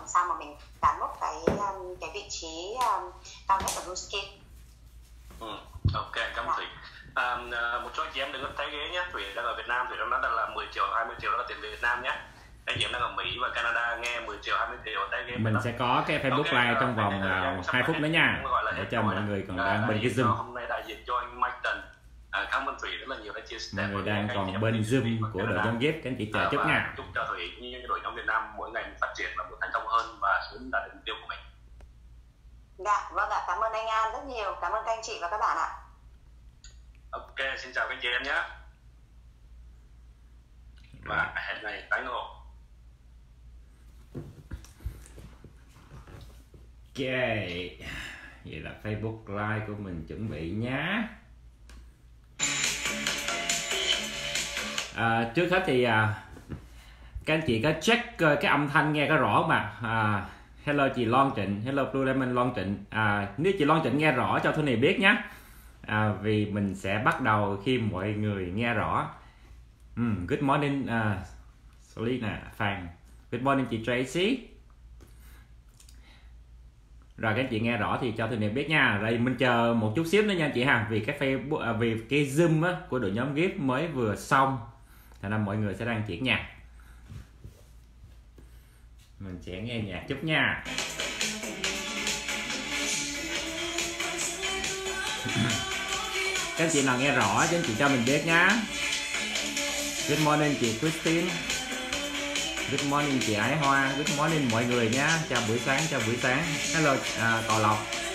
sao mà mình cán mốc cái vị trí cao nhất ở Nuskin. Ok, cảm ơn Thủy. Một số chị em đừng có thấy ghế nhé. Thủy đang ở Việt Nam, Thủy đang nói là 10 triệu 20 triệu đó là tiền Việt Nam nhé. Anh chị em đang ở Mỹ và Canada nghe 10 triệu 20 triệu thấy ghế. Mình sẽ có cái Facebook Live trong vòng 2 phút nữa nha, để cho mọi người còn đang bên cái Zoom. Hôm nay đại diện cho anh Mike Trần. Cảm ơn Thủy rất là nhiều đã chia sẻ. Mọi người đang còn bên Zoom của đội nhóm Ghép, các anh chị chờ chút nha. Chúc cho Thủy như đội nhóm Việt Nam mỗi ngày phát triển và thành công hơn và sớm đạt được mục tiêu của mình. Dạ, vâng ạ, cảm ơn anh An rất nhiều, cảm ơn các anh chị và các bạn ạ. Ok, xin chào các anh chị em nhé. Và hẹn ngày tái ngộ. Ok, vậy là Facebook Live của mình chuẩn bị nhá. Trước hết thì các anh chị có check cái âm thanh nghe có rõ không ạ? Hello chị Loan Trịnh, hello Blue Lemon Loan Trịnh. Nếu chị Loan Trịnh nghe rõ cho Tony biết nhé. Vì mình sẽ bắt đầu khi mọi người nghe rõ. Good morning Selina Phan. Good morning chị Tracy. Rồi các chị nghe rõ thì cho Tony biết nha. Rồi mình chờ một chút xíu nữa nha chị ha. Vì cái Facebook, vì cái Zoom á, của đội nhóm Ghép mới vừa xong, thành ra mọi người sẽ đang chuyển nhạc. Mình sẽ nghe nhạc chút nha. Các chị nào nghe rõ cho anh chị cho mình biết nhá. Good morning chị Christine. Good morning chị Ái Hoa. Good morning mọi người nhá. Chào buổi sáng, chào buổi sáng. Hello Cò Lộc.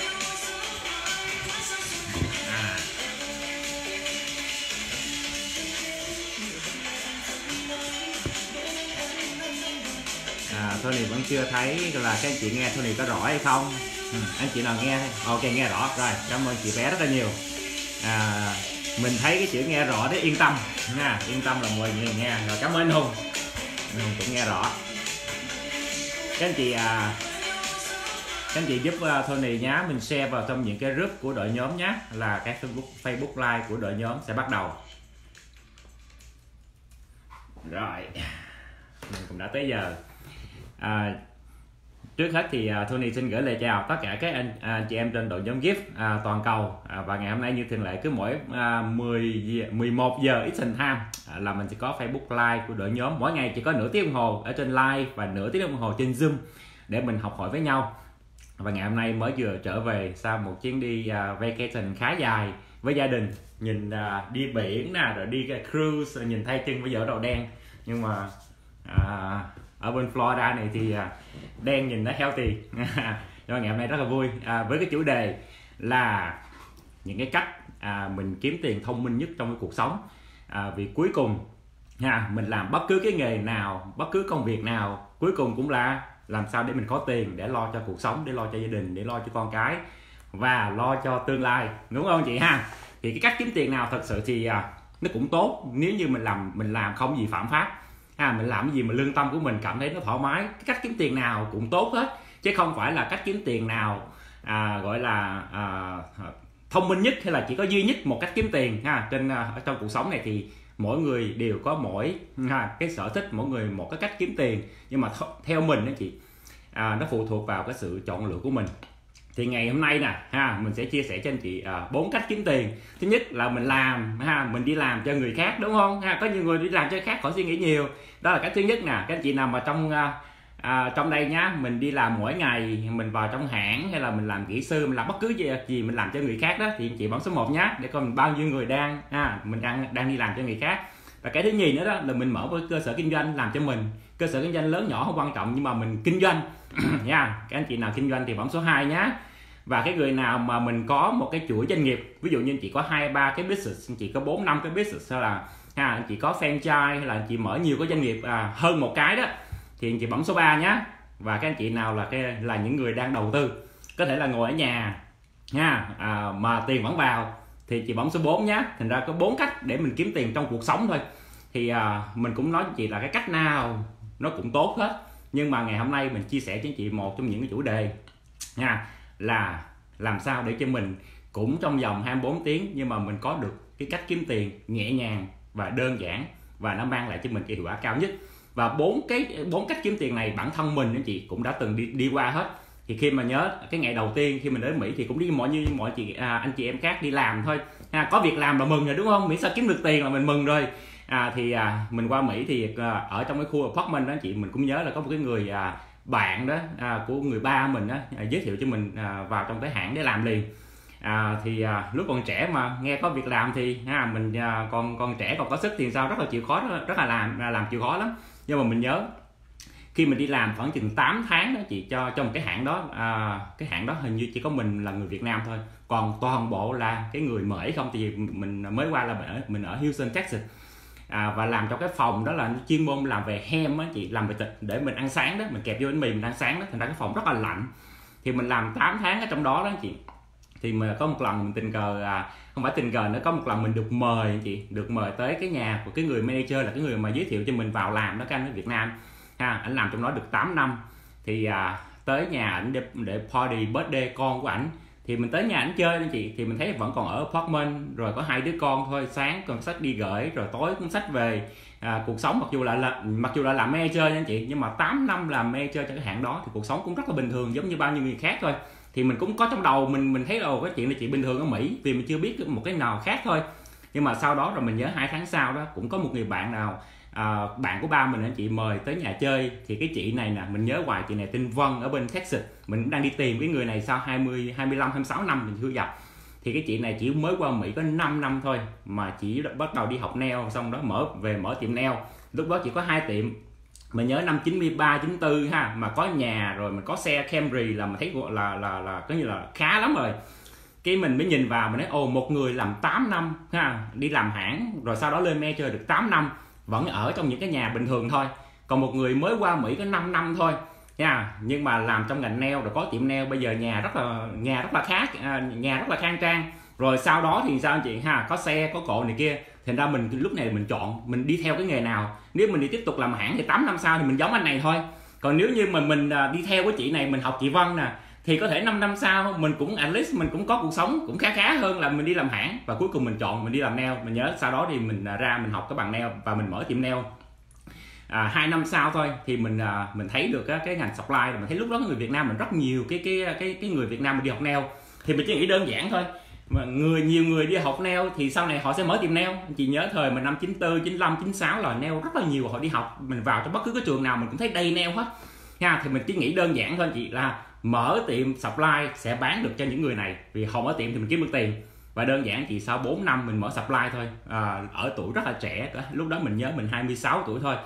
Tony vẫn chưa thấy là các anh chị nghe Tony có rõ hay không. Anh chị nào nghe, ok nghe rõ rồi, cảm ơn chị bé rất là nhiều. Mình thấy cái chữ nghe rõ đấy, yên tâm nha, yên tâm là mọi người nghe rồi. Cảm ơn anh Hùng cũng nghe rõ. Các anh chị giúp Tony nhá, mình share vào trong những cái group của đội nhóm nhé, là cái Facebook Live của đội nhóm sẽ bắt đầu rồi. Mình cũng đã tới giờ. Trước hết thì Tony xin gửi lời chào tất cả các anh chị em trên đội nhóm Gift toàn cầu. Và ngày hôm nay như thường lệ, cứ mỗi 11 giờ Eastern Time là mình sẽ có Facebook Live của đội nhóm. Mỗi ngày chỉ có nửa tiếng đồng hồ ở trên live và nửa tiếng đồng hồ trên Zoom để mình học hỏi với nhau. Và ngày hôm nay mới vừa trở về sau một chuyến đi vacation khá dài với gia đình. Nhìn đi biển nè, rồi đi cruise, nhìn thay chân bây giờ đầu đen. Nhưng mà ở bên Florida này thì đen nhìn nó healthy. Do ngày hôm nay rất là vui với cái chủ đề là những cái cách mình kiếm tiền thông minh nhất trong cái cuộc sống. Vì cuối cùng mình làm bất cứ cái nghề nào, bất cứ công việc nào, cuối cùng cũng là làm sao để mình có tiền để lo cho cuộc sống, để lo cho gia đình, để lo cho con cái và lo cho tương lai, đúng không chị ha? Thì cái cách kiếm tiền nào thật sự thì nó cũng tốt nếu như mình làm không gì phạm pháp. Mình làm cái gì mà lương tâm của mình cảm thấy nó thoải mái. Cái cách kiếm tiền nào cũng tốt hết, chứ không phải là cách kiếm tiền nào gọi là thông minh nhất hay là chỉ có duy nhất một cách kiếm tiền trong cuộc sống này. Thì mỗi người đều có mỗi cái sở thích, mỗi người một cái cách kiếm tiền. Nhưng mà theo mình đó chị, nó phụ thuộc vào cái sự chọn lựa của mình. Thì ngày hôm nay nè mình sẽ chia sẻ cho anh chị 4 cách kiếm tiền. Thứ nhất là mình làm mình đi làm cho người khác, đúng không? Có nhiều người đi làm cho người khác khỏi suy nghĩ nhiều. Đó là cách thứ nhất nè. Các anh chị nào mà trong đây nhá, mình đi làm mỗi ngày, mình vào trong hãng hay là mình làm kỹ sư, mình làm bất cứ gì mình làm cho người khác đó, thì anh chị bấm số 1 nhá, để coi bao nhiêu người mình đang đi làm cho người khác. Và cái thứ nhì nữa đó là mình mở một cơ sở kinh doanh làm cho mình. Cơ sở kinh doanh lớn nhỏ không quan trọng, nhưng mà mình kinh doanh nha. Các anh chị nào kinh doanh thì bấm số 2 nhá. Và cái người nào mà mình có một cái chuỗi doanh nghiệp, ví dụ như anh chị có 2-3 cái business, anh chị có 4-5 cái business, hay là anh chị có franchise, hay là anh chị mở nhiều cái doanh nghiệp hơn một cái đó, thì anh chị bấm số 3 nhá. Và các anh chị nào là những người đang đầu tư, có thể là ngồi ở nhà mà tiền vẫn vào, thì chị bấm số 4 nhá. Thành ra có 4 cách để mình kiếm tiền trong cuộc sống thôi. Thì mình cũng nói cho chị là cái cách nào nó cũng tốt hết. Nhưng mà ngày hôm nay mình chia sẻ cho chị một trong những cái chủ đề là làm sao để cho mình cũng trong vòng 24 tiếng nhưng mà mình có được cái cách kiếm tiền nhẹ nhàng và đơn giản, và nó mang lại cho mình cái hiệu quả cao nhất. Và bốn cách kiếm tiền này bản thân mình anh chị cũng đã từng đi qua hết. Thì khi mà nhớ cái ngày đầu tiên khi mình đến Mỹ thì cũng đi như mọi anh chị em khác đi làm thôi, có việc làm là mừng rồi đúng không, miễn sao kiếm được tiền là mình mừng rồi. Mình qua Mỹ thì ở trong cái khu apartment đó anh chị, mình cũng nhớ là có một cái người bạn đó của người ba mình đó, giới thiệu cho mình vào trong cái hãng để làm liền. Lúc còn trẻ mà nghe có việc làm thì mình còn trẻ còn có sức thì sao rất là chịu khó, rất là làm chịu khó lắm. Nhưng mà mình nhớ khi mình đi làm khoảng chừng 8 tháng đó chị, cho một cái hãng đó, cái hãng đó hình như chỉ có mình là người Việt Nam thôi, còn toàn bộ là cái người mới không. Thì mình mới qua là mình ở Houston, Texas, và làm trong cái phòng đó là chuyên môn làm về ham á chị, làm về thịt để mình ăn sáng đó, mình kẹp vô bánh mì mình ăn sáng đó, thành ra cái phòng rất là lạnh. Thì mình làm 8 tháng ở trong đó đó chị. Thì mà có một lần mình tình cờ, không phải tình cờ nữa, có một lần mình được mời chị, được mời tới cái nhà của cái người manager, là cái người mà giới thiệu cho mình vào làm đó, cái anh ở Việt Nam ảnh làm trong đó được 8 năm. Thì tới nhà ảnh để party birthday con của ảnh. Thì mình tới nhà ảnh chơi anh chị, thì mình thấy vẫn còn ở apartment, rồi có 2 đứa con thôi, sáng còn xách đi gửi rồi tối cũng xách về. Cuộc sống mặc dù là làm manager nha anh chị, nhưng mà 8 năm làm manager cho cái hãng đó thì cuộc sống cũng rất là bình thường giống như bao nhiêu người khác thôi. Thì mình cũng có trong đầu mình thấy cái chuyện này chị bình thường ở Mỹ, vì mình chưa biết một cái nào khác thôi. Nhưng mà sau đó rồi mình nhớ 2 tháng sau đó cũng có một người bạn nào, bạn của ba mình anh chị, mời tới nhà chơi. Thì cái chị này nè, mình nhớ hoài, chị này tên Vân ở bên Texas. Mình cũng đang đi tìm cái người này sau 25 26 năm mình chưa gặp. Thì cái chị này chỉ mới qua Mỹ có 5 năm thôi mà chỉ bắt đầu đi học nail, xong đó mở tiệm nail. Lúc đó chỉ có 2 tiệm. Mình nhớ năm 93 94 mà có nhà rồi, mình có xe Camry là mình thấy là có như là khá lắm rồi. Cái mình mới nhìn vào, mình nói một người làm 8 năm đi làm hãng rồi sau đó lên manager được 8 năm vẫn ở trong những cái nhà bình thường thôi. Còn một người mới qua Mỹ có 5 năm thôi nhưng mà làm trong ngành nail rồi có tiệm nail, bây giờ nhà rất là khang trang. Rồi sau đó thì sao anh chị có xe có cộ này kia. Thành ra mình lúc này mình chọn mình đi theo cái nghề nào. Nếu mình đi tiếp tục làm hãng thì 8 năm sau thì mình giống anh này thôi. Còn nếu như mình đi theo cái chị này, mình học chị Vân nè, thì có thể 5 năm sau mình cũng at least mình cũng có cuộc sống cũng khá hơn là mình đi làm hãng. Và cuối cùng mình chọn mình đi làm nail. Mình nhớ sau đó thì mình ra mình học cái bằng nail và mình mở tiệm nail. 2 năm sau thôi thì mình thấy được cái ngành supply, rồi mình thấy lúc đó người Việt Nam mình rất nhiều cái người Việt Nam mình đi học nail. Thì mình chỉ nghĩ đơn giản thôi, mà nhiều người đi học nail thì sau này họ sẽ mở tiệm nail. Chị nhớ thời mà năm 94, 95, 96 là nail rất là nhiều, họ đi học. Mình vào trong bất cứ cái trường nào mình cũng thấy đầy nail hết thì mình chỉ nghĩ đơn giản thôi chị, là mở tiệm supply sẽ bán được cho những người này, vì họ mở tiệm thì mình kiếm được tiền. Và đơn giản chị, sau 4 năm mình mở supply thôi, ở tuổi rất là trẻ, lúc đó mình nhớ mình 26 tuổi thôi,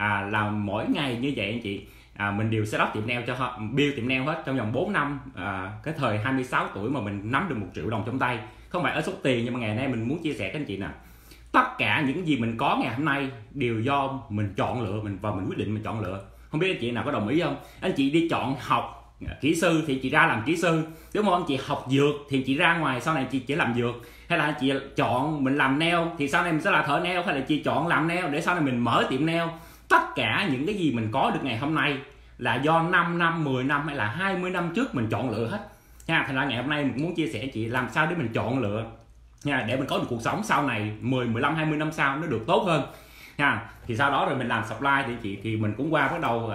là mỗi ngày như vậy anh chị, mình đều set up tiệm nail cho họ, build tiệm nail hết trong vòng 4 năm. Cái thời 26 tuổi mà mình nắm được 1 triệu đồng trong tay, không phải ở số tiền, nhưng mà ngày nay mình muốn chia sẻ với anh chị nè, tất cả những gì mình có ngày hôm nay đều do mình chọn lựa, và mình quyết định mình chọn lựa. Không biết anh chị nào có đồng ý không? Anh chị đi chọn học kỹ sư thì chị ra làm kỹ sư, đúng không? Anh chị học dược thì chị ra ngoài sau này chị chỉ làm dược. Hay là anh chị chọn mình làm nail thì sau này mình sẽ là thợ nail, hay là chị chọn làm nail để sau này mình mở tiệm nail. Tất cả những cái gì mình có được ngày hôm nay là do 5 năm, 10 năm hay là 20 năm trước mình chọn lựa hết Thành ra ngày hôm nay mình muốn chia sẻ chị làm sao để mình chọn lựa để mình có được cuộc sống sau này 10, 15, 20 năm sau nó được tốt hơn Thì sau đó rồi mình làm supply thì chị, thì mình cũng qua bắt đầu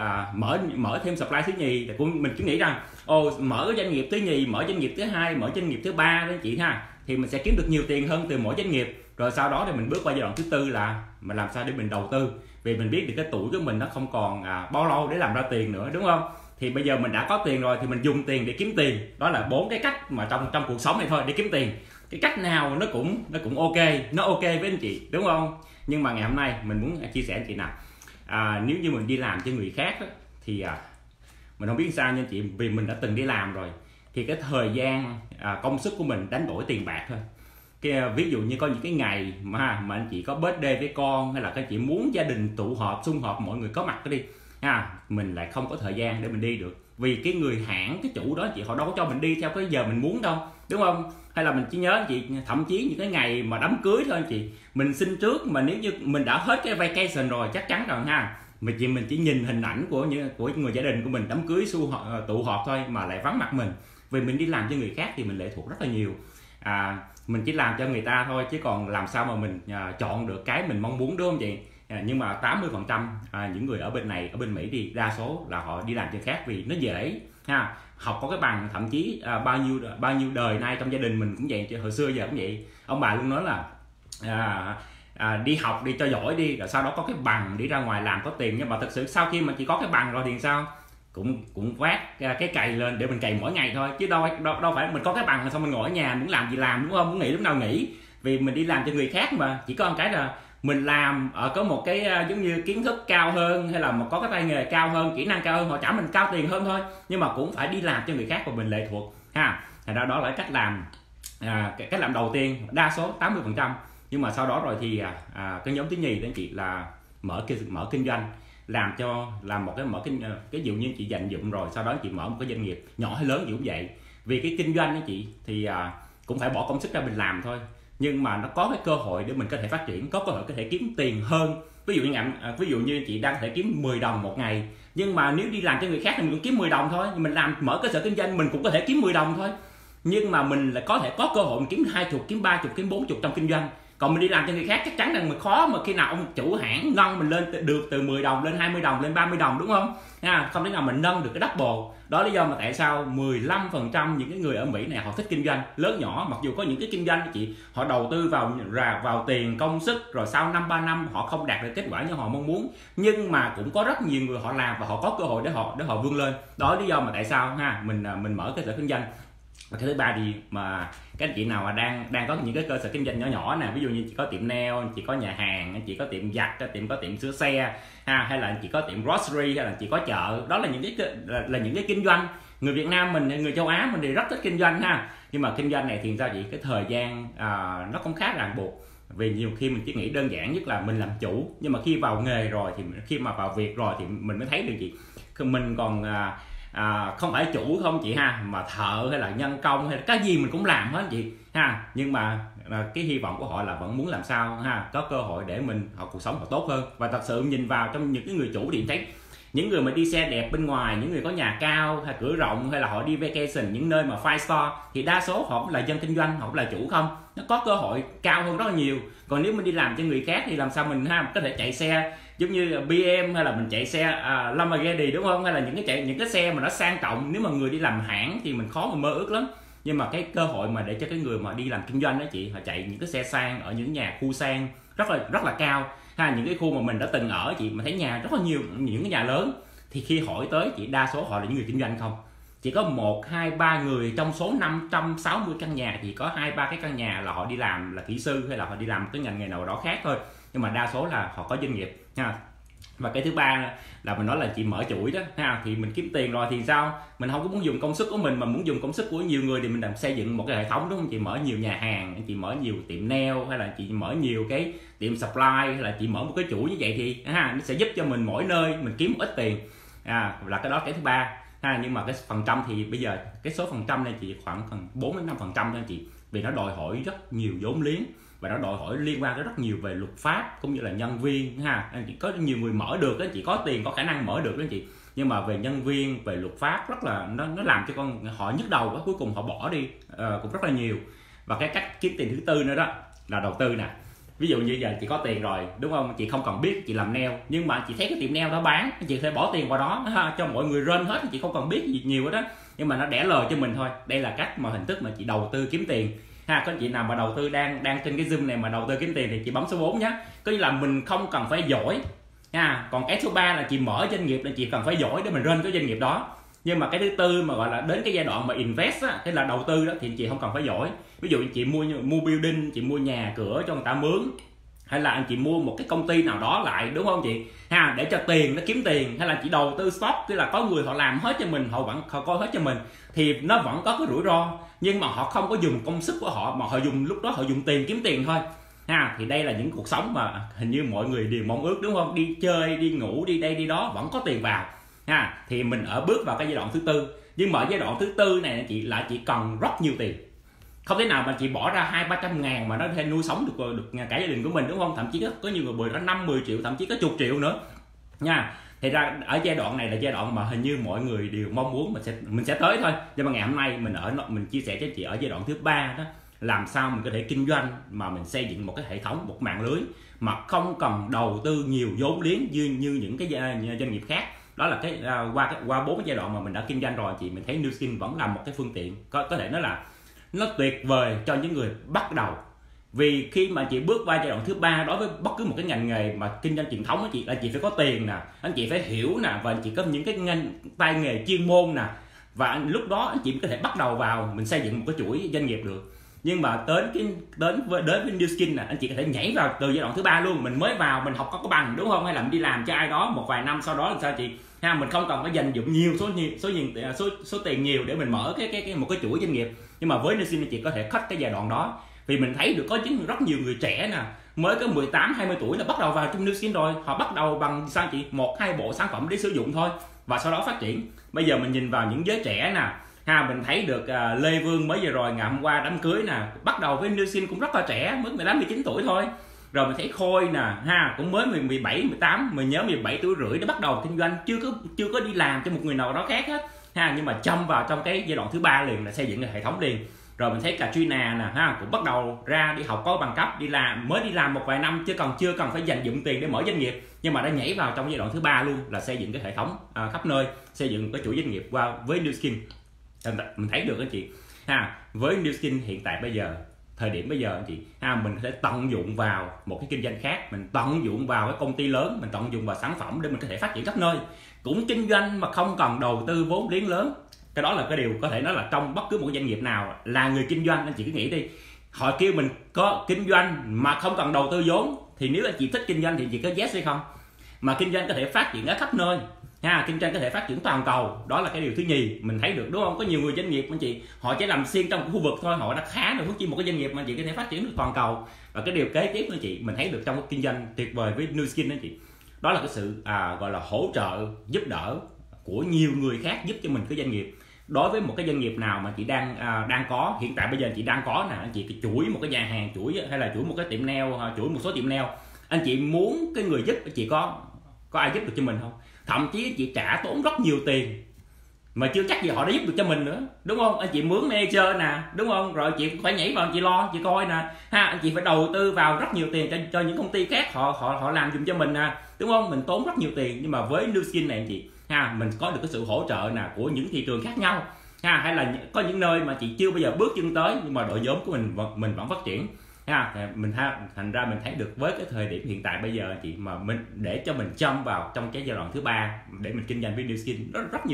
mở thêm supply thứ nhì. Mình cứ nghĩ rằng mở doanh nghiệp thứ nhì, mở doanh nghiệp thứ hai, mở doanh nghiệp thứ ba đó chị thì mình sẽ kiếm được nhiều tiền hơn từ mỗi doanh nghiệp. Rồi sau đó thì mình bước qua giai đoạn thứ tư là mình làm sao để mình đầu tư, vì mình biết được cái tuổi của mình nó không còn bao lâu để làm ra tiền nữa, đúng không? Thì bây giờ mình đã có tiền rồi thì mình dùng tiền để kiếm tiền. Đó là 4 cái cách mà trong cuộc sống này thôi để kiếm tiền. Cái cách nào nó cũng ok, nó ok với anh chị, đúng không? Nhưng mà ngày hôm nay mình muốn chia sẻ anh chị nào, nếu như mình đi làm cho người khác đó, thì mình không biết sao nha anh chị, vì mình đã từng đi làm rồi, thì cái thời gian công sức của mình đánh đổi tiền bạc thôi. Ví dụ như có những cái ngày mà anh chị có birthday với con, hay là các chị muốn gia đình tụ họp, sum họp mọi người có mặt đó đi mình lại không có thời gian để mình đi được, vì cái người hãng, cái chủ đó chị, họ đâu có cho mình đi theo cái giờ mình muốn đâu, đúng không? Hay là mình chỉ nhớ anh chị, thậm chí những cái ngày mà đám cưới thôi anh chị, mình xin trước mà nếu như mình đã hết cái vacation rồi chắc chắn rồi mình chỉ nhìn hình ảnh của người gia đình của mình đám cưới tụ họp thôi mà lại vắng mặt mình, vì mình đi làm cho người khác thì mình lệ thuộc rất là nhiều. Mình chỉ làm cho người ta thôi, chứ còn làm sao mà mình chọn được cái mình mong muốn, đúng không chị? Nhưng mà 80% những người ở bên này, ở bên Mỹ đi, đa số là họ đi làm trường khác vì nó dễ ha. Học có cái bằng, thậm chí bao nhiêu đời nay trong gia đình mình cũng vậy, hồi xưa giờ cũng vậy. Ông bà luôn nói là đi học đi cho giỏi đi, rồi sau đó có cái bằng đi ra ngoài làm có tiền. Nhưng mà thực sự sau khi mà chỉ có cái bằng rồi thì sao, cũng vác cái cày lên để mình cày mỗi ngày thôi, chứ đâu phải mình có cái bằng xong mình ngồi ở nhà muốn làm gì làm, đúng không? Muốn nghỉ lúc nào nghỉ, vì mình đi làm cho người khác mà. Chỉ có một cái là mình làm có một cái giống như kiến thức cao hơn, hay là có cái tay nghề cao hơn, kỹ năng cao hơn, họ trả mình cao tiền hơn thôi, nhưng mà cũng phải đi làm cho người khác và mình lệ thuộc ha. Thành ra đó là cách làm cách làm đầu tiên, đa số 80%. Nhưng mà sau đó rồi thì cái nhóm thứ nhì đó chị là mở kinh doanh, làm một cái dụ như chị dành dụm rồi sau đó chị mở một cái doanh nghiệp nhỏ hay lớn gì cũng vậy. Vì cái kinh doanh đó chị thì cũng phải bỏ công sức ra mình làm thôi, nhưng mà nó có cái cơ hội để mình có thể phát triển, có cơ hội có thể kiếm tiền hơn. Ví dụ như chị đang thể kiếm 10 đồng một ngày, nhưng mà nếu đi làm cho người khác thì mình cũng kiếm 10 đồng thôi. Mình mở cơ sở kinh doanh mình cũng có thể kiếm 10 đồng thôi, nhưng mà mình lại có thể có cơ hội mình kiếm 20, kiếm 30, kiếm 40 trong kinh doanh. Còn mình đi làm cho người khác chắc chắn rằng mình khó mà khi nào ông chủ hãng nâng mình lên được từ 10 đồng lên 20 đồng lên 30 đồng, đúng không? Không thể nào mình nâng được cái double. Đó là lý do mà tại sao 15% những cái người ở Mỹ này họ thích kinh doanh lớn nhỏ. Mặc dù có những cái kinh doanh chị họ đầu tư vào tiền công sức, rồi sau 2-3 năm họ không đạt được kết quả như họ mong muốn, nhưng mà cũng có rất nhiều người họ làm và họ có cơ hội để họ vươn lên. Đó là lý do mà tại sao mình mở cơ sở kinh doanh. Và cái thứ ba thì mà các anh chị nào mà đang có những cái cơ sở kinh doanh nhỏ nhỏ nè, ví dụ như chị có tiệm nail, chị có nhà hàng, chị có tiệm giặt, có tiệm sửa xe hay là chị có tiệm grocery, hay là chị có chợ, đó là những cái kinh doanh. Người Việt Nam mình, người châu Á mình thì rất thích kinh doanh ha. Nhưng mà kinh doanh này thì sao chị, cái thời gian nó cũng khá ràng buộc. Vì nhiều khi mình chỉ nghĩ đơn giản nhất là mình làm chủ, nhưng mà khi vào nghề rồi thì khi mà vào việc rồi thì mình mới thấy được chị, mình còn không phải chủ không chị ha, mà thợ hay là nhân công hay là cái gì mình cũng làm hết chị ha. Nhưng mà cái hy vọng của họ là vẫn muốn làm sao có cơ hội để họ cuộc sống họ tốt hơn. Và thật sự nhìn vào trong những cái người chủ thì thấy những người mà đi xe đẹp bên ngoài, những người có nhà cao hay cửa rộng, hay là họ đi vacation những nơi mà 5 star, thì đa số họ cũng là dân kinh doanh, họ cũng là chủ không, nó có cơ hội cao hơn rất là nhiều. Còn nếu mình đi làm cho người khác thì làm sao mình có thể chạy xe giống như BM, hay là mình chạy xe Lamborghini, đúng không? Hay là những cái xe mà nó sang trọng. Nếu mà người đi làm hãng thì mình khó mà mơ ước lắm. Nhưng mà cái cơ hội mà để cho cái người mà đi làm kinh doanh đó chị, họ chạy những cái xe sang ở những nhà khu sang rất là cao những cái khu mà mình đã từng ở chị, mà thấy nhà rất là nhiều, những cái nhà lớn, thì khi hỏi tới chị, đa số họ là những người kinh doanh không. Chỉ có 1, 2, 3 người trong số 560 căn nhà, thì có 2-3 cái căn nhà là họ đi làm là kỹ sư, hay là họ đi làm cái ngành nghề nào đó khác thôi. Nhưng mà đa số là họ có doanh nghiệp Và cái thứ ba là mình nói là chị mở chuỗi đó thì mình kiếm tiền rồi thì sao, mình không có muốn dùng công sức của mình mà muốn dùng công sức của nhiều người, thì mình làm xây dựng một cái hệ thống, đúng không? Chị mở nhiều nhà hàng, chị mở nhiều tiệm nail, hay là chị mở nhiều cái tiệm supply, hay là chị mở một cái chuỗi như vậy thì nó sẽ giúp cho mình mỗi nơi mình kiếm một ít tiền là cái đó cái thứ ba nhưng mà cái phần trăm thì bây giờ cái số phần trăm này chỉ khoảng 4-5% thôi chị, vì nó đòi hỏi rất nhiều vốn liếng và nó đòi hỏi liên quan tới rất nhiều về luật pháp cũng như là nhân viên chỉ có nhiều người mở được đó, chỉ có tiền có khả năng mở được đó chị, nhưng mà về nhân viên, về luật pháp rất là nó làm cho họ nhức đầu quá, cuối cùng họ bỏ đi cũng rất là nhiều. Và cái cách kiếm tiền thứ tư nữa đó là đầu tư nè. Ví dụ như giờ chị có tiền rồi, đúng không, chị không cần biết chị làm nail, nhưng mà chị thấy cái tiệm nail đó bán, chị phải bỏ tiền vào đó cho mọi người rên hết, chị không cần biết gì nhiều hết đó, nhưng mà nó đẻ lời cho mình thôi. Đây là cách mà hình thức mà chị đầu tư kiếm tiền có chị nào mà đầu tư đang trên cái Zoom này mà đầu tư kiếm tiền thì chị bấm số 4 nhé. Có nghĩa là mình không cần phải giỏi còn cái số 3 là chị mở doanh nghiệp là chị cần phải giỏi để mình rên cái doanh nghiệp đó. Nhưng mà cái thứ tư mà gọi là đến cái giai đoạn mà invest cái là đầu tư đó, thì chị không cần phải giỏi. Ví dụ chị mua building, chị mua nhà cửa cho người ta mướn, hay là anh chị mua một cái công ty nào đó lại, đúng không chị để cho tiền nó kiếm tiền, hay là chị đầu tư stock, tức là có người họ làm hết cho mình, họ coi hết cho mình, thì nó vẫn có cái rủi ro, nhưng mà họ không có dùng công sức của họ mà họ dùng lúc đó họ dùng tiền kiếm tiền thôi thì đây là những cuộc sống mà hình như mọi người đều mong ước, đúng không? Đi chơi, đi ngủ, đi đây đi đó vẫn có tiền vào thì mình bước vào cái giai đoạn thứ tư. Nhưng mà giai đoạn thứ tư này chị cần rất nhiều tiền, không thể nào mà chị bỏ ra 200-300 ngàn mà nó thể nuôi sống được cả gia đình của mình, đúng không? Thậm chí có nhiều người bồi ra 50 triệu, thậm chí có chục triệu nữa Thì ra ở giai đoạn này là giai đoạn mà hình như mọi người đều mong muốn mình sẽ tới thôi. Nhưng mà ngày hôm nay mình chia sẻ cho chị ở giai đoạn thứ ba đó làm sao mình có thể kinh doanh mà mình xây dựng một cái hệ thống, một mạng lưới mà không cần đầu tư nhiều vốn liếng như những cái doanh nghiệp khác. Đó là qua 4 giai đoạn mà mình đã kinh doanh rồi chị, mình thấy Nu Skin vẫn là một cái phương tiện có thể nói là nó tuyệt vời cho những người bắt đầu. Vì khi mà chị bước qua giai đoạn thứ 3, đối với bất cứ một cái ngành nghề mà kinh doanh truyền thống đó chị, là chị phải có tiền nè, anh chị phải hiểu nè, và anh chị có những cái tay nghề chuyên môn nè, và lúc đó anh chị có thể bắt đầu vào mình xây dựng một cái chuỗi doanh nghiệp được. Nhưng mà đến với Nu Skin anh chị có thể nhảy vào từ giai đoạn thứ 3 luôn. Mình mới vào mình học có bằng, đúng không, hay là mình đi làm cho ai đó một vài năm sau đó làm sao chị ha, mình không cần phải dành dụm nhiều số tiền nhiều để mình mở một cái chuỗi doanh nghiệp. Nhưng mà với Nu Skin anh chị có thể cut cái giai đoạn đó, vì mình thấy được có rất nhiều người trẻ nè, mới có 18-20 tuổi là bắt đầu vào trong Nu Skin rồi. Họ bắt đầu bằng sao chị 1-2 bộ sản phẩm để sử dụng thôi, và sau đó phát triển. Bây giờ mình nhìn vào những giới trẻ nè ha, mình thấy được Lê Vương mới vừa rồi ngày hôm qua đám cưới nè, bắt đầu với Nu Skin cũng rất là trẻ, mới 18-19 tuổi thôi. Rồi mình thấy Khôi nè ha, cũng mới 17-18, mình nhớ 17 tuổi rưỡi để bắt đầu kinh doanh, chưa có đi làm cho một người nào đó khác hết ha, nhưng mà châm vào trong cái giai đoạn thứ 3 liền là xây dựng cái hệ thống liền. Rồi mình thấy Katrina nè ha, cũng bắt đầu ra đi học có bằng cấp, mới đi làm một vài năm, chưa cần phải dành dụm tiền để mở doanh nghiệp, nhưng mà đã nhảy vào trong giai đoạn thứ 3 luôn là xây dựng cái hệ thống khắp nơi, xây dựng cái chuỗi doanh nghiệp qua với Nu Skin. Mình thấy được anh chị ha, với Nu Skin hiện tại bây giờ, thời điểm bây giờ anh chị ha, mình có thể tận dụng vào một cái kinh doanh khác, mình tận dụng vào cái công ty lớn, mình tận dụng vào sản phẩm để mình có thể phát triển khắp nơi, cũng kinh doanh mà không cần đầu tư vốn liếng lớn. Cái đó là cái điều có thể nói là trong bất cứ một doanh nghiệp nào là người kinh doanh, anh chị cứ nghĩ đi, họ kêu mình có kinh doanh mà không cần đầu tư vốn, thì nếu anh chị thích kinh doanh thì chị có yes hay không? Mà kinh doanh có thể phát triển ở khắp nơi ha, kinh doanh có thể phát triển toàn cầu, đó là cái điều thứ nhì mình thấy được, đúng không? Có nhiều người doanh nghiệp anh chị, họ chỉ làm xuyên trong một khu vực thôi, họ đã khá rồi, huống chi một cái doanh nghiệp mà anh chị có thể phát triển được toàn cầu. Và cái điều kế tiếp anh chị mình thấy được trong cái kinh doanh tuyệt vời với Nu Skin anh chị, đó là cái sự gọi là hỗ trợ giúp đỡ của nhiều người khác giúp cho mình cái doanh nghiệp. Đối với một cái doanh nghiệp nào mà chị đang có hiện tại bây giờ chị đang có nè, anh chị chuỗi một cái nhà hàng, chuỗi hay là chuỗi một cái tiệm nail, chuỗi một số tiệm nail, anh chị muốn cái người giúp chị có ai giúp được cho mình không? Thậm chí chị trả tốn rất nhiều tiền mà chưa chắc gì họ đã giúp được cho mình nữa, đúng không? Anh chị mướn manager nè, đúng không? Rồi chị phải nhảy vào chị lo, chị coi nè ha, anh chị phải đầu tư vào rất nhiều tiền cho những công ty khác họ làm giùm cho mình nè, đúng không? Mình tốn rất nhiều tiền. Nhưng mà với Nu Skin này anh chị ha, mình có được cái sự hỗ trợ nè của những thị trường khác nhau ha, hay là có những nơi mà chị chưa bao giờ bước chân tới, nhưng mà đội nhóm của mình vẫn phát triển ha. Thành ra mình thấy được với cái thời điểm hiện tại bây giờ chị, mà mình để cho mình châm vào trong cái giai đoạn thứ 3 để mình kinh doanh với Nu Skin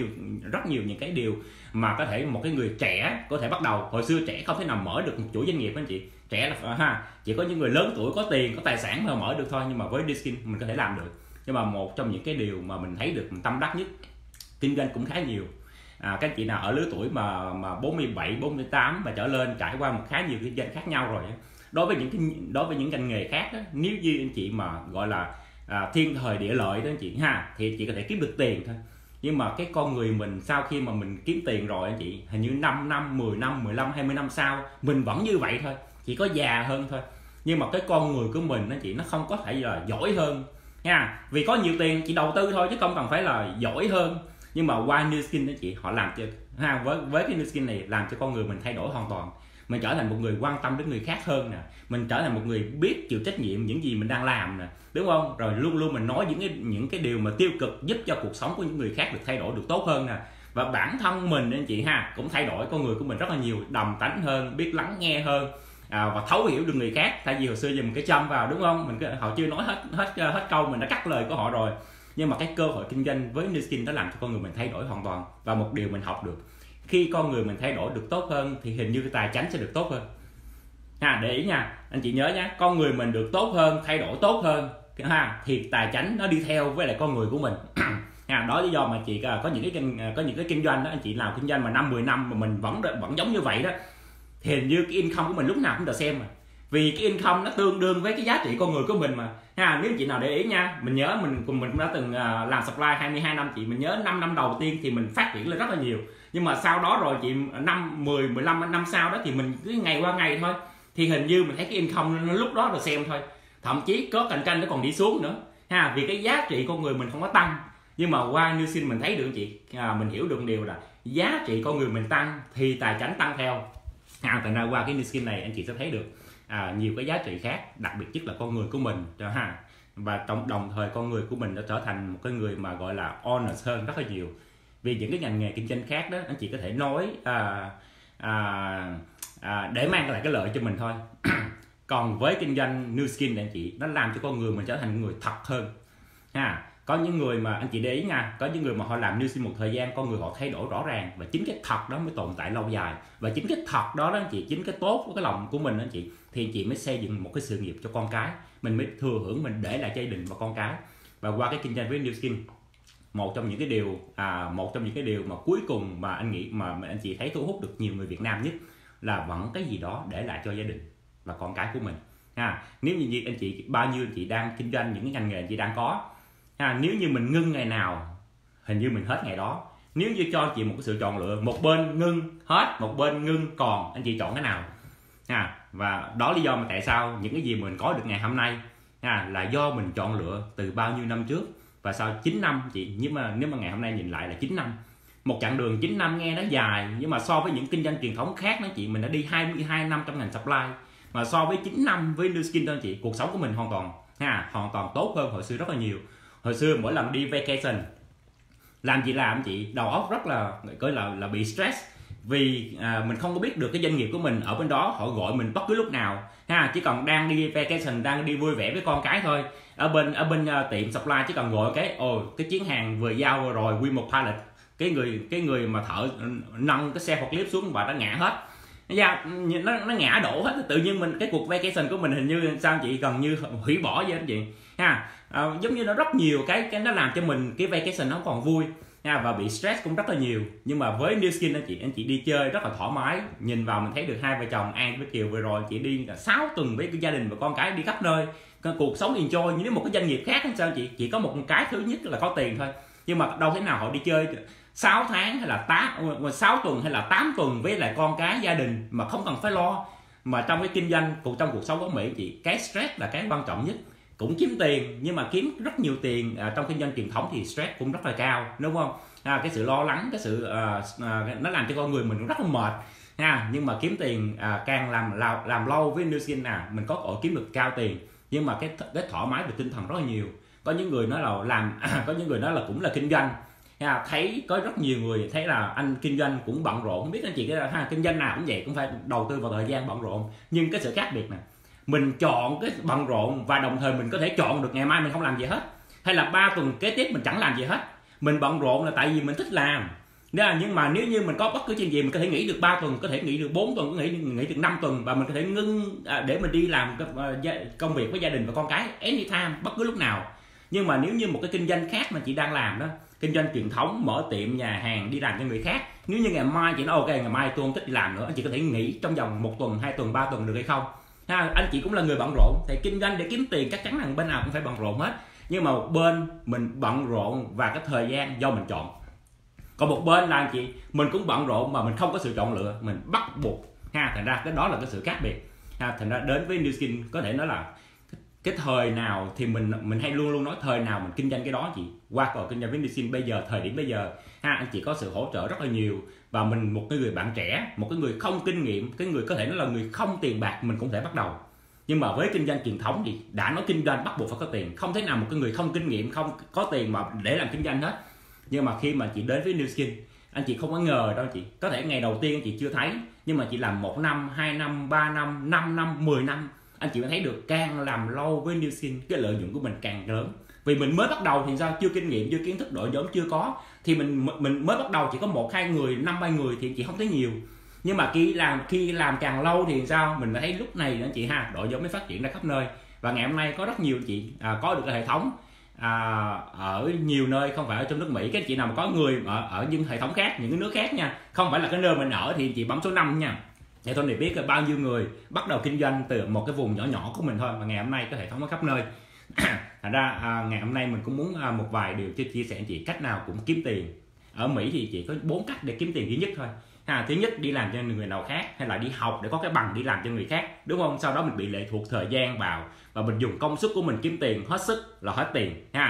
rất nhiều những cái điều mà có thể một cái người trẻ có thể bắt đầu. Hồi xưa trẻ không thể nào mở được một chuỗi doanh nghiệp anh chị, trẻ là ha, chỉ có những người lớn tuổi có tiền có tài sản mà mở được thôi, nhưng mà với Nu Skin mình có thể làm được. Nhưng mà một trong những cái điều mà mình thấy được mình tâm đắc nhất, kinh doanh cũng khá nhiều, các anh chị nào ở lứa tuổi mà 47, 48 và trở lên, trải qua một khá nhiều kinh doanh khác nhau rồi. Đối với những ngành nghề khác đó, nếu như anh chị mà gọi là thiên thời địa lợi đó anh chị ha, thì chị có thể kiếm được tiền thôi. Nhưng mà cái con người mình sau khi mà mình kiếm tiền rồi anh chị, hình như 5 năm, 10 năm, 15, 20 năm sau mình vẫn như vậy thôi, chỉ có già hơn thôi. Nhưng mà cái con người của mình anh chị, nó không có thể là giỏi hơn nha, vì có nhiều tiền chị đầu tư thôi chứ không cần phải là giỏi hơn. Nhưng mà qua Nu Skin đó chị, họ làm cho ha, với cái Nu Skin này làm cho con người mình thay đổi hoàn toàn. Mình trở thành một người quan tâm đến người khác hơn nè, mình trở thành một người biết chịu trách nhiệm những gì mình đang làm nè, đúng không? Rồi luôn luôn mình nói những cái điều mà tiêu cực giúp cho cuộc sống của những người khác được thay đổi được tốt hơn nè. Và bản thân mình anh chị ha, cũng thay đổi con người của mình rất là nhiều, đầm tánh hơn, biết lắng nghe hơn, và thấu hiểu được người khác. Thay vì hồi xưa giờ mình cái châm vào, đúng không, họ chưa nói hết câu mình đã cắt lời của họ rồi. Nhưng mà cái cơ hội kinh doanh với Nu Skin nó làm cho con người mình thay đổi hoàn toàn. Và một điều mình học được, khi con người mình thay đổi được tốt hơn thì hình như cái tài chính sẽ được tốt hơn ha. Để ý nha anh chị, nhớ nhé, con người mình được tốt hơn, thay đổi tốt hơn ha, thì tài chính nó đi theo với lại con người của mình ha. Đó lý do mà chị có những cái kinh doanh đó, anh chị làm kinh doanh mà 5-10 năm mà mình vẫn giống như vậy đó, thì hình như cái income của mình lúc nào cũng được xem mà. Vì cái income nó tương đương với cái giá trị con người của mình mà ha. Nếu chị nào để ý nha, mình nhớ mình đã từng làm supply 22 năm chị, mình nhớ 5 năm đầu tiên thì mình phát triển lên rất là nhiều. Nhưng mà sau đó rồi chị 5, 10, 15 năm sau đó thì mình cứ ngày qua ngày thôi, thì hình như mình thấy cái income nó lúc đó rồi xem thôi. Thậm chí có cạnh tranh nó còn đi xuống nữa ha, vì cái giá trị con người mình không có tăng. Nhưng mà qua Nu Skin mình thấy được chị, mình hiểu được một điều là giá trị con người mình tăng thì tài chính tăng theo. Thành ra qua cái new skin này anh chị sẽ thấy được nhiều cái giá trị khác, đặc biệt nhất là con người của mình ha, và đồng thời con người của mình đã trở thành một cái người mà gọi là honest hơn rất là nhiều. Vì những cái ngành nghề kinh doanh khác đó anh chị có thể nói để mang lại cái lợi cho mình thôi. Còn với kinh doanh new skin này anh chị, nó làm cho con người mình trở thành người thật hơn ha. Có những người mà anh chị để ý nha, có những người mà họ làm new skin một thời gian, con người họ thay đổi rõ ràng, và chính cái thật đó mới tồn tại lâu dài. Và chính cái thật đó anh chị, chính cái tốt của cái lòng của mình anh chị, thì anh chị mới xây dựng một cái sự nghiệp cho con cái, mình mới thừa hưởng, mình để lại gia đình và con cái. Và qua cái kinh doanh với new skin, một trong những cái điều mà cuối cùng mà anh nghĩ mà anh chị thấy thu hút được nhiều người Việt Nam nhất là vẫn cái gì đó để lại cho gia đình và con cái của mình ha. Nếu như anh chị bao nhiêu anh chị đang kinh doanh những cái ngành nghề anh chị đang có ha, nếu như mình ngưng ngày nào hình như mình hết ngày đó. Nếu như cho anh chị một cái sự chọn lựa, một bên ngưng hết, một bên ngưng còn, anh chị chọn cái nào ha? Và đó lý do mà tại sao những cái gì mình có được ngày hôm nay là do mình chọn lựa từ bao nhiêu năm trước. Và sau 9 năm chị, nhưng mà nếu mà ngày hôm nay nhìn lại là 9 năm, một chặng đường 9 năm nghe nó dài, nhưng mà so với những kinh doanh truyền thống khác đó chị, mình đã đi 22 năm trong ngành supply, mà so với 9 năm với new skin đó chị, cuộc sống của mình hoàn toàn tốt hơn hồi xưa rất là nhiều. Hồi xưa mỗi lần đi vacation làm gì làm chị, đầu óc rất là bị stress, vì mình không có biết được cái doanh nghiệp của mình ở bên đó họ gọi mình bất cứ lúc nào ha. Chỉ cần đang đi vacation, đang đi vui vẻ với con cái thôi, ở bên tiệm supply chỉ cần gọi cái cái chuyến hàng vừa giao rồi, quy một pallet, cái người mà thợ nâng cái xe forklift xuống và nó ngã hết, nó ngã đổ hết. Tự nhiên mình cái cuộc vacation của mình hình như sao chị, gần như hủy bỏ vậy anh chị ha. Giống như nó rất nhiều cái nó làm cho mình cái vacation nó không còn vui và bị stress cũng rất là nhiều. Nhưng mà với new skin anh chị đi chơi rất là thoải mái. Nhìn vào mình thấy được hai vợ chồng An với Kiều vừa rồi chị đi 6 tuần với gia đình và con cái đi khắp nơi, cuộc sống enjoy. Nhưng nếu một cái doanh nghiệp khác sao chị, chỉ có một cái thứ nhất là có tiền thôi, nhưng mà đâu thế nào họ đi chơi 6 tháng hay là 6 tuần hay là 8 tuần với lại con cái gia đình mà không cần phải lo. Mà trong cái kinh doanh, trong cuộc sống của Mỹ chị, cái stress là cái quan trọng nhất. Cũng kiếm tiền, nhưng mà kiếm rất nhiều tiền trong kinh doanh truyền thống thì stress cũng rất là cao, đúng không? Cái sự lo lắng, cái sự nó làm cho con người mình rất là mệt nhưng mà kiếm tiền càng làm lâu với new skin mình có cơ kiếm được cao tiền, nhưng mà cái thoải mái về tinh thần rất là nhiều. Có những người nói là làm có những người nói là cũng là kinh doanh thấy có rất nhiều người thấy là anh kinh doanh cũng bận rộn. Không biết anh chị kinh doanh nào cũng vậy, cũng phải đầu tư vào thời gian bận rộn, nhưng cái sự khác biệt nè, mình chọn cái bận rộn và đồng thời mình có thể chọn được ngày mai mình không làm gì hết, hay là 3 tuần kế tiếp mình chẳng làm gì hết. Mình bận rộn là tại vì mình thích làm. Nhưng mà nếu như mình có bất cứ chuyện gì, mình có thể nghỉ được 3 tuần, có thể nghỉ được 4 tuần, có thể nghỉ được 5 tuần, và mình có thể ngưng để mình đi làm công việc với gia đình và con cái anytime, bất cứ lúc nào. Nhưng mà nếu như một cái kinh doanh khác mà chị đang làm đó, kinh doanh truyền thống, mở tiệm, nhà hàng, đi làm cho người khác, nếu như ngày mai chị nói ok ngày mai tôi không thích đi làm nữa, anh chị có thể nghỉ trong vòng 1 tuần, 2 tuần, 3 tuần được hay không? Anh chị cũng là người bận rộn, thì kinh doanh để kiếm tiền chắc chắn là bên nào cũng phải bận rộn hết. Nhưng mà một bên mình bận rộn và cái thời gian do mình chọn, còn một bên là anh chị mình cũng bận rộn mà mình không có sự chọn lựa, mình bắt buộc thành ra cái đó là cái sự khác biệt thành ra đến với new skin có thể nói là cái thời nào thì mình hay luôn nói thời nào mình kinh doanh cái đó chị. Qua còn kinh doanh với new skin bây giờ, thời điểm bây giờ anh chị có sự hỗ trợ rất là nhiều, và mình một cái người bạn trẻ, một cái người không kinh nghiệm, cái người có thể nói là người không tiền bạc, mình cũng thể bắt đầu. Nhưng mà với kinh doanh truyền thống thì đã nói kinh doanh bắt buộc phải có tiền, không thể nào một cái người không kinh nghiệm, không có tiền mà để làm kinh doanh hết. Nhưng mà khi mà chị đến với new skin, anh chị không có ngờ đâu chị, có thể ngày đầu tiên anh chị chưa thấy, nhưng mà chị làm 1 năm, 2 năm, 3 năm, 5 năm, 10 năm, anh chị mới thấy được. Càng làm lâu với new skin, cái lợi nhuận của mình càng lớn. Vì mình mới bắt đầu thì sao, chưa kinh nghiệm, chưa kiến thức, đội nhóm chưa có, thì mình mới bắt đầu chỉ có 1-2 người, 5-3 người thì chị không thấy nhiều. Nhưng mà khi làm càng lâu thì sao, mình thấy lúc này anh chị đội nhóm mới phát triển ra khắp nơi. Và ngày hôm nay có rất nhiều chị có được cái hệ thống ở nhiều nơi, không phải ở trong nước Mỹ. Các chị nào mà có người ở những hệ thống khác, những cái nước khác nha, không phải là cái nơi mình ở, thì chị bấm số 5 nha, để tôi để biết là bao nhiêu người bắt đầu kinh doanh từ một cái vùng nhỏ nhỏ của mình thôi, mà ngày hôm nay có hệ thống ở khắp nơi. Thành ra ngày hôm nay mình cũng muốn một vài điều chia sẻ anh chị cách nào cũng kiếm tiền. Ở Mỹ thì chỉ có 4 cách để kiếm tiền duy nhất thôi. Thứ nhất, đi làm cho người nào khác, hay là đi học để có cái bằng đi làm cho người khác, đúng không? Sau đó mình bị lệ thuộc thời gian vào và mình dùng công sức của mình kiếm tiền, hết sức là hết tiền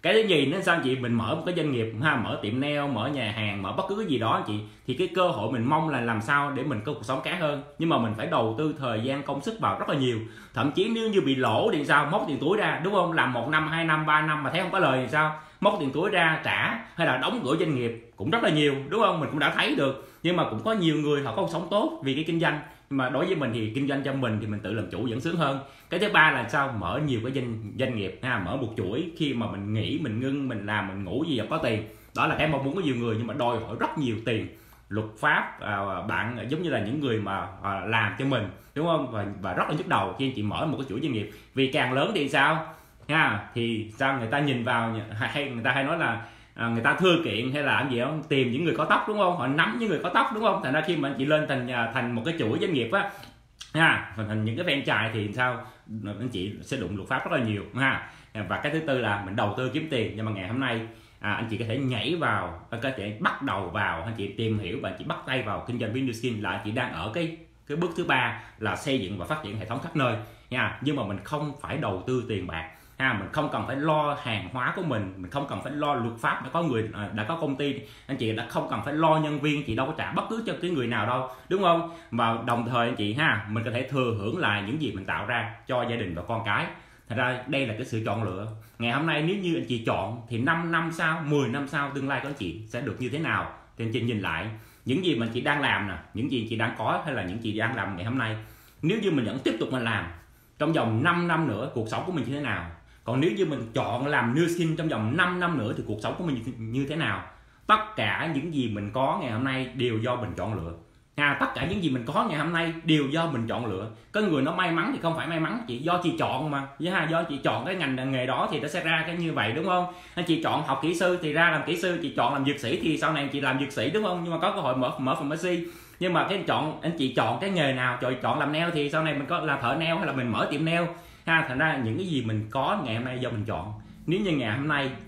Cái thứ nhì nó sao anh chị, mình mở một cái doanh nghiệp ha, mở tiệm nail, mở nhà hàng, mở bất cứ cái gì đó anh chị, thì cái cơ hội mình mong là làm sao để mình có cuộc sống khá hơn, nhưng mà mình phải đầu tư thời gian công sức vào rất là nhiều. Thậm chí nếu như bị lỗ thì sao, móc tiền túi ra, đúng không? Làm 1 năm 2 năm 3 năm mà thấy không có lời thì sao, móc tiền túi ra trả, hay là đóng cửa doanh nghiệp cũng rất là nhiều, đúng không? Mình cũng đã thấy được. Nhưng mà cũng có nhiều người họ có cuộc sống tốt vì cái kinh doanh, nhưng mà đối với mình thì kinh doanh cho mình thì mình tự làm chủ vẫn sướng hơn. Cái thứ ba là sao, mở nhiều cái doanh nghiệp ha, mở một chuỗi, khi mà mình nghỉ, mình ngưng, mình làm, mình ngủ gì có tiền, đó là cái mong muốn của nhiều người, nhưng mà đòi hỏi rất nhiều tiền. Luật pháp bạn giống như là những người mà làm cho mình, đúng không, và rất là nhức đầu khi anh chị mở một cái chuỗi doanh nghiệp, vì càng lớn thì sao ha, thì sao người ta nhìn vào, hay người ta hay nói là người ta thưa kiện hay là làm gì đó, tìm những người có tóc, đúng không, họ nắm những người có tóc, đúng không. Thành ra khi mà anh chị lên thành một cái chuỗi doanh nghiệp á ha, thành những cái franchise thì sao anh chị sẽ đụng luật pháp rất là nhiều ha. Và cái thứ tư là mình đầu tư kiếm tiền, nhưng mà ngày hôm nay anh chị có thể nhảy vào, có thể bắt đầu vào, anh chị tìm hiểu và anh chị bắt tay vào kinh doanh với New Skin, là anh chị đang ở cái bước thứ ba là xây dựng và phát triển hệ thống khắp nơi nha. Nhưng mà mình không phải đầu tư tiền bạc ha, mình không cần phải lo hàng hóa của mình không cần phải lo luật pháp, đã có người đã có công ty, anh chị đã không cần phải lo nhân viên, chị đâu có trả bất cứ cho cái người nào đâu, đúng không. Và đồng thời anh chị ha, mình có thể thừa hưởng lại những gì mình tạo ra cho gia đình và con cái. Thật ra đây là cái sự chọn lựa. Ngày hôm nay nếu như anh chị chọn thì 5 năm sau, 10 năm sau tương lai của anh chị sẽ được như thế nào, thì anh chị nhìn lại những gì mình chị đang làm nè, những gì chị đang có, hay là những gì đang làm ngày hôm nay. Nếu như mình vẫn tiếp tục mình làm trong vòng 5 năm nữa, cuộc sống của mình như thế nào? Còn nếu như mình chọn làm New Skin trong vòng 5 năm nữa thì cuộc sống của mình như thế nào? Tất cả những gì mình có ngày hôm nay đều do mình chọn lựa. Tất cả những gì mình có ngày hôm nay đều do mình chọn lựa. Có người nó may mắn thì không phải may mắn, chị do chị chọn mà, do chị chọn cái ngành nghề đó thì nó sẽ ra cái như vậy, đúng không? Anh chị chọn học kỹ sư thì ra làm kỹ sư, chị chọn làm dược sĩ thì sau này chị làm dược sĩ, đúng không? Nhưng mà có cơ hội mở pharmacy. Nhưng mà anh chị chọn cái nghề nào, chọn làm nail thì sau này mình có là thợ nail hay là mình mở tiệm nail thành ra những cái gì mình có ngày hôm nay do mình chọn. Nếu như ngày hôm nay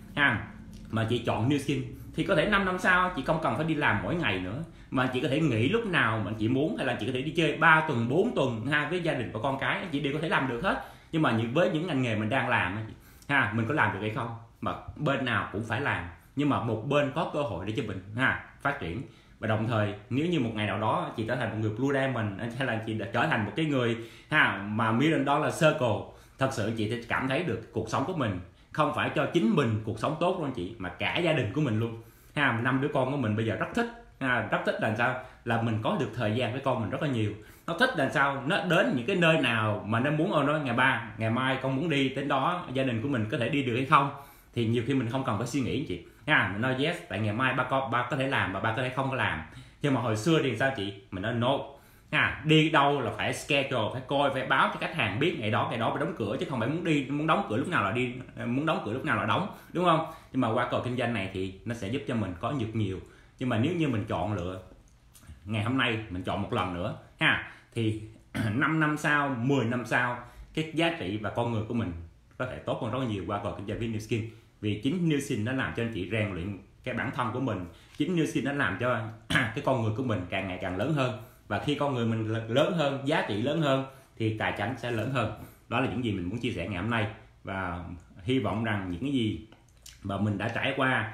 mà chị chọn New Skin thì có thể 5 năm sau chị không cần phải đi làm mỗi ngày nữa, mà chị có thể nghỉ lúc nào mà chị muốn, hay là chị có thể đi chơi 3 tuần 4 tuần với gia đình và con cái, chị đều có thể làm được hết. Nhưng mà với những ngành nghề mình đang làm mình có làm được hay không, mà bên nào cũng phải làm, nhưng mà một bên có cơ hội để cho mình phát triển. Và đồng thời nếu như một ngày nào đó chị trở thành một người Blue Diamond, hay là chị đã trở thành một cái người mà $1 million circle, thật sự chị sẽ cảm thấy được cuộc sống của mình không phải cho chính mình cuộc sống tốt luôn chị, mà cả gia đình của mình luôn 5 đứa con của mình bây giờ rất thích là sao, là mình có được thời gian với con mình rất là nhiều. Nó thích là sao, nó đến những cái nơi nào mà nó muốn, nói ngày mai con muốn đi đến đó, gia đình của mình có thể đi được hay không, thì nhiều khi mình không cần phải suy nghĩ chị mình nói yes, tại ngày mai ba có thể làm và ba có thể không có làm. Nhưng mà hồi xưa thì sao chị, mình nói no đi đâu là phải schedule, phải coi, phải báo cho khách hàng biết ngày đó phải đóng cửa, chứ không phải muốn đóng cửa lúc nào là đi, muốn đóng cửa lúc nào là đóng, đúng không. Nhưng mà qua cầu kinh doanh này thì nó sẽ giúp cho mình có được nhiều. Nhưng mà nếu như mình chọn lựa ngày hôm nay, mình chọn một lần nữa thì 5 năm sau, 10 năm sau, cái giá trị và con người của mình có thể tốt hơn rất là nhiều qua cầu kinh doanh với New Skin. Vì chính New Skin nó làm cho anh chị rèn luyện cái bản thân của mình, chính New Skin nó làm cho cái con người của mình càng ngày càng lớn hơn. Và khi con người mình lớn hơn, giá trị lớn hơn thì tài chính sẽ lớn hơn. Đó là những gì mình muốn chia sẻ ngày hôm nay, và hy vọng rằng những cái gì mà mình đã trải qua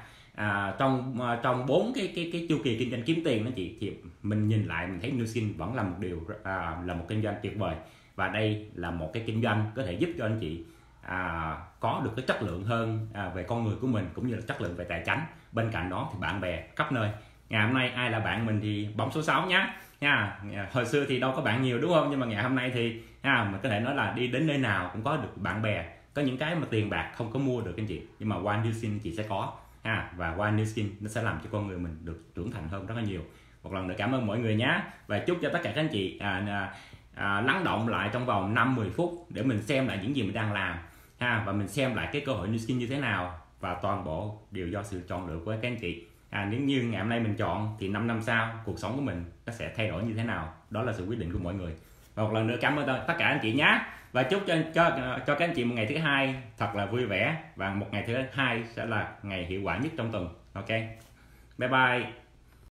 trong 4 cái chu kỳ kinh doanh kiếm tiền đó chị, thì mình nhìn lại mình thấy New Skin vẫn là một điều là một kinh doanh tuyệt vời. Và đây là một cái kinh doanh có thể giúp cho anh chị có được cái chất lượng hơn về con người của mình, cũng như là chất lượng về tài chính. Bên cạnh đó thì bạn bè khắp nơi. Ngày hôm nay ai là bạn mình thì bấm số 6 nhé hồi xưa thì đâu có bạn nhiều, đúng không, nhưng mà ngày hôm nay thì mình có thể nói là đi đến nơi nào cũng có được bạn bè. Có những cái mà tiền bạc không có mua được anh chị, nhưng mà qua New Skin chị sẽ có và qua New Skin nó sẽ làm cho con người mình được trưởng thành hơn rất là nhiều. Một lần nữa cảm ơn mọi người nhé, và chúc cho tất cả các anh chị lắng động lại trong vòng 5-10 phút để mình xem lại những gì mình đang làm và mình xem lại cái cơ hội New Skin như thế nào, và toàn bộ đều do sự chọn lựa của các anh chị. Nếu như ngày hôm nay mình chọn thì 5 năm sau cuộc sống của mình nó sẽ thay đổi như thế nào, đó là sự quyết định của mọi người. Và một lần nữa cảm ơn tất cả anh chị nhé, và chúc cho các anh chị một ngày thứ hai thật là vui vẻ, và một ngày thứ hai sẽ là ngày hiệu quả nhất trong tuần. Ok, bye bye.